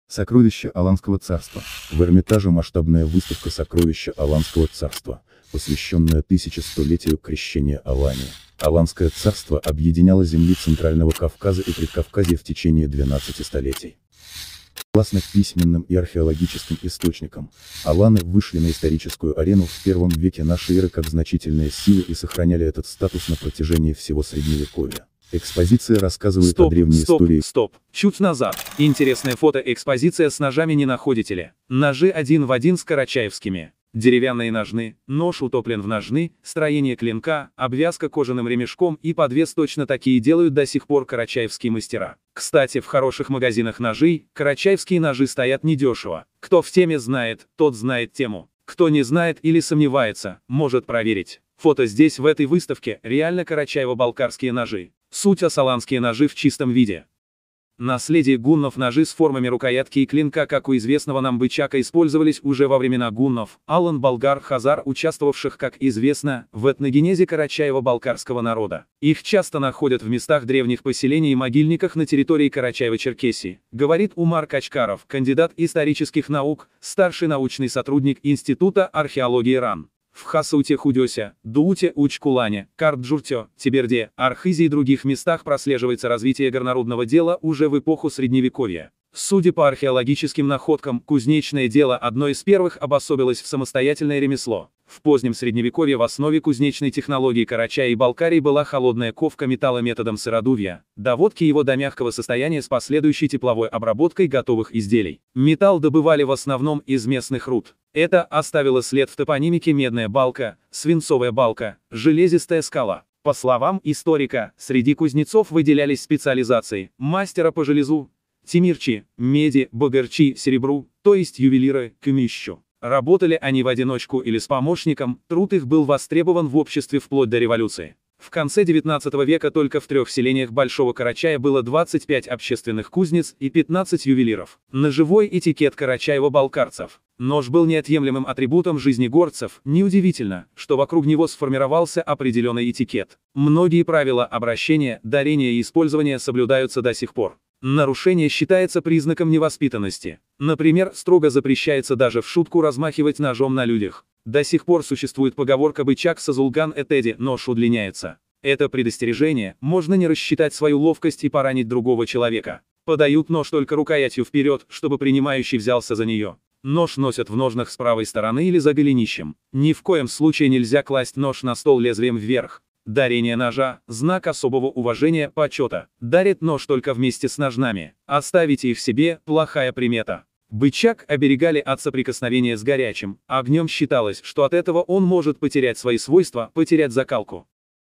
Сокровища Аланского царства. В Эрмитаже масштабная выставка «Сокровища Аланского царства», посвященная 1100-летию крещения Алании. Аланское царство объединяло земли Центрального Кавказа и Предкавказья в течение 12 столетий. Согласно письменным и археологическим источникам, аланы вышли на историческую арену в первом веке нашей эры как значительные силы и сохраняли этот статус на протяжении всего Средневековья. Экспозиция рассказывает о древней истории. Чуть назад. Интересное фото-экспозиция с ножами не находите ли? Ножи один в один с карачаевскими. Деревянные ножны, нож утоплен в ножны, строение клинка, обвязка кожаным ремешком и подвес точно такие делают до сих пор карачаевские мастера. Кстати, в хороших магазинах ножей, карачаевские ножи стоят недешево. Кто в теме знает, тот знает тему. Кто не знает или сомневается, может проверить. Фото здесь в этой выставке, реально карачаево-балкарские ножи. Суть асаланские ножи в чистом виде. Наследие гуннов ножи с формами рукоятки и клинка, как у известного нам бычака, использовались уже во времена гуннов, алан, болгар, хазар, участвовавших, как известно, в этногенезе карачаево-балкарского народа. Их часто находят в местах древних поселений и могильниках на территории Карачаева-Черкесии, говорит Умар Качкаров, кандидат исторических наук, старший научный сотрудник Института археологии РАН. В Хасауте, Худёсе, Дууте, Учкулане, Карджурте, Тиберде, Архизе и других местах прослеживается развитие горнорудного дела уже в эпоху Средневековья. Судя по археологическим находкам, кузнечное дело одно из первых обособилось в самостоятельное ремесло. В позднем Средневековье в основе кузнечной технологии Карачая и Балкарии была холодная ковка металла методом сыродувья, доводки его до мягкого состояния с последующей тепловой обработкой готовых изделий. Металл добывали в основном из местных руд. Это оставило след в топонимике медная балка, свинцовая балка, железистая скала. По словам историка, среди кузнецов выделялись специализации: мастера по железу, тимирчи, меди, багырчи, серебру, то есть ювелиры, кумищу. Работали они в одиночку или с помощником, труд их был востребован в обществе вплоть до революции. В конце 19 века только в 3 селениях Большого Карачая было 25 общественных кузнец и 15 ювелиров. Ножевой этикет карачаево-балкарцев. Нож был неотъемлемым атрибутом жизни горцев, неудивительно, что вокруг него сформировался определенный этикет. Многие правила обращения, дарения и использования соблюдаются до сих пор. Нарушение считается признаком невоспитанности. Например, строго запрещается даже в шутку размахивать ножом на людях. До сих пор существует поговорка «бычак сазулган этеди», нож удлиняется. Это предостережение, можно не рассчитать свою ловкость и поранить другого человека. Подают нож только рукоятью вперед, чтобы принимающий взялся за нее. Нож носят в ножнах с правой стороны или за голенищем. Ни в коем случае нельзя класть нож на стол лезвием вверх. Дарение ножа – знак особого уважения, почета. Дарит нож только вместе с ножнами. Оставите их себе – плохая примета. Бычак оберегали от соприкосновения с горячим огнем, считалось, что от этого он может потерять свои свойства, потерять закалку.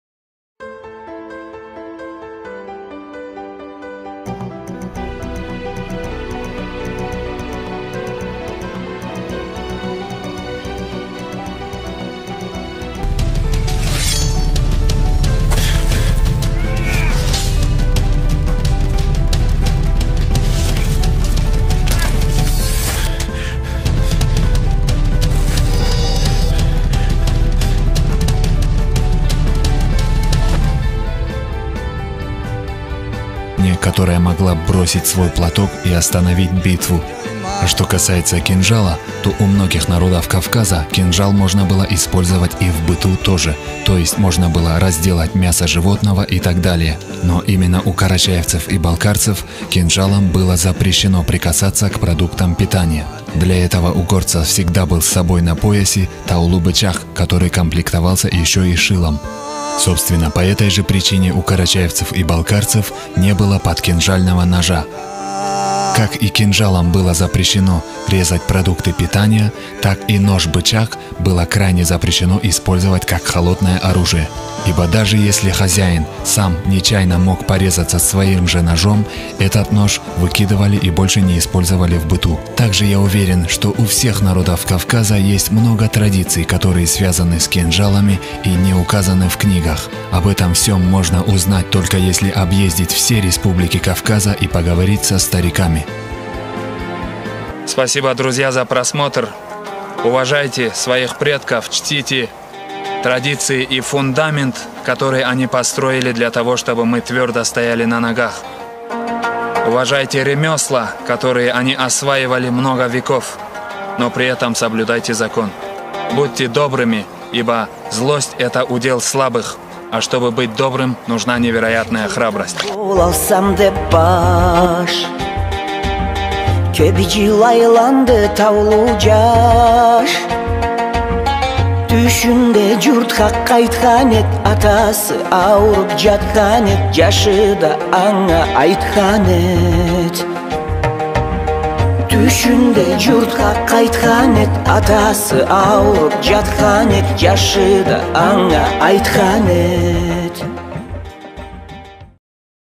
Которая могла бросить свой платок и остановить битву. А что касается кинжала, то у многих народов Кавказа кинжал можно было использовать и в быту тоже, то есть можно было разделать мясо животного и так далее. Но именно у карачаевцев и балкарцев кинжалом было запрещено прикасаться к продуктам питания. Для этого у горца всегда был с собой на поясе таулу-бычак, который комплектовался еще и шилом. Собственно, по этой же причине у карачаевцев и балкарцев не было подкинжального ножа. Как и кинжалом было запрещено резать продукты питания, так и нож-бычак было крайне запрещено использовать как холодное оружие. Ибо даже если хозяин сам нечаянно мог порезаться своим же ножом, этот нож выкидывали и больше не использовали в быту. Также я уверен, что у всех народов Кавказа есть много традиций, которые связаны с кинжалами и не указаны в книгах. Об этом всем можно узнать только если объездить все республики Кавказа и поговорить со стариками. Спасибо, друзья, за просмотр. Уважайте своих предков, чтите традиции и фундамент, который они построили для того, чтобы мы твердо стояли на ногах. Уважайте ремесла, которые они осваивали много веков, но при этом соблюдайте закон. Будьте добрыми, ибо злость – это удел слабых, а чтобы быть добрым, нужна невероятная храбрость. Түшүндө журт хак айткан эт, атасы ауруп жаткан эт, жашыда аңа айткан эт. Түшүндө журт хак айткан эт, атасы ауруп жаткан эт, жашыда аңа айткан эт.